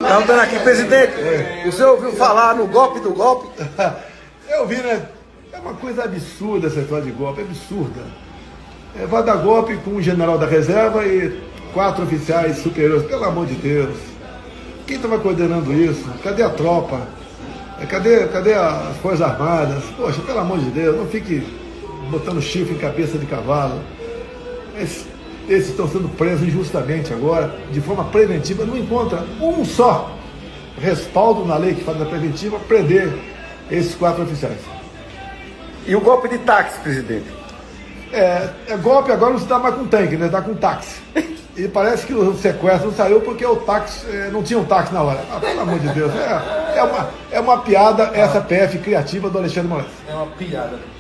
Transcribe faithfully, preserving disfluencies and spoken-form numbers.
Estamos aqui, presidente. O senhor ouviu falar no golpe do golpe? Eu vi, né? É uma coisa absurda essa história de golpe, absurda. É, vai dar golpe com um general da reserva e quatro oficiais superiores, pelo amor de Deus. Quem estava coordenando isso? Cadê a tropa? É, Cadê, cadê as Forças Armadas? Poxa, pelo amor de Deus, não fique botando chifre em cabeça de cavalo. Esses, esses estão sendo presos injustamente agora, de forma preventiva. Não encontra um só respaldo na lei que faz a preventiva prender esses quatro oficiais. E o golpe de táxi, presidente? É, é golpe agora não se dá mais com tanque, né? Dá com táxi. E parece que o sequestro não saiu porque o táxi, é, não tinha um táxi na hora. Ah, pelo amor de Deus, é, é, uma, é uma piada essa P F criativa do Alexandre Moraes. É uma piada.